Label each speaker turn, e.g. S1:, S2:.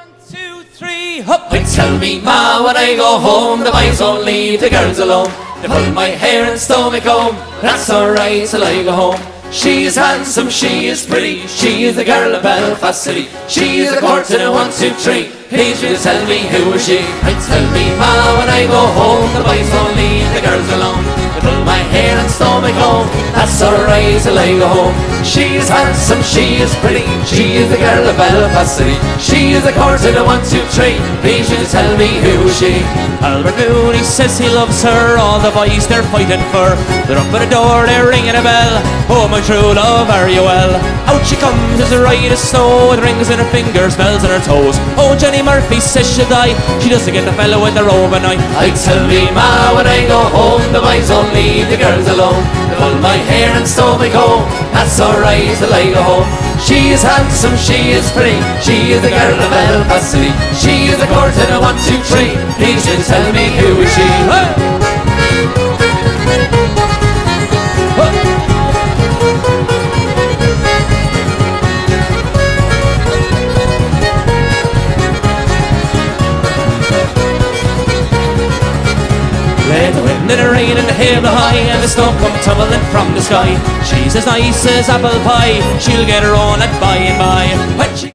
S1: 2, 3, hop!
S2: I tell me ma when I go home, the boys won't leave the girls alone. They pull my hair and stow me comb, that's alright till I go home. She is handsome, she is pretty, she is the girl of Belfast City. She is a courtin' a 1, 2, 3, please you tell me who is she? I tell me ma when I go home, the boys won't leave the girls alone. They pull my hair and stow me comb, that's alright till I go home. She is handsome, she is pretty, she is the girl of Belfast City. She is a courtin' a 1, 2, 3, please you tell me who is she?
S1: Albert Mooney says he loves her, all the boys they're fighting for. They're up at the door, they're ringing a bell. Oh my true love, are you well? Out she comes as a ride of snow, with rings in her fingers, bells in her toes. Oh, Jenny Murphy says she'll die, she doesn't get the fella with the robe and
S2: I tell me ma when I go home, the boys don't leave the girls alone. They pull my hair and stow me comb, that's alright till I go home. She is handsome, she is pretty, she is the girl of Belfast City. She is a courtin' a 1, 2, 3, please you tell me who is she?
S1: Let the wind and the rain and the hail blow high, and the snow come tumbling from the sky. She's as nice as apple pie, she'll get her own at by and by. When she